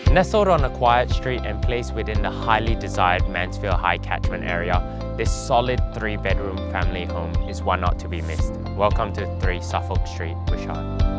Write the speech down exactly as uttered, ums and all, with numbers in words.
Nestled on a quiet street and placed within the highly desired Mansfield High catchment area, this solid three-bedroom family home is one not to be missed. Welcome to three Suffolk Street, Wishart.